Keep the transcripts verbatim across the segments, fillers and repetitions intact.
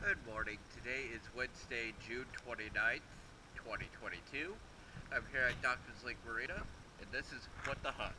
Good morning. Today is Wednesday, June twenty-ninth, twenty twenty-two. I'm here at Doctor's Lake Marina, and this is What the Huck.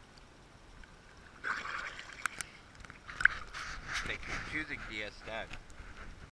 Thank you for choosing D S Stack.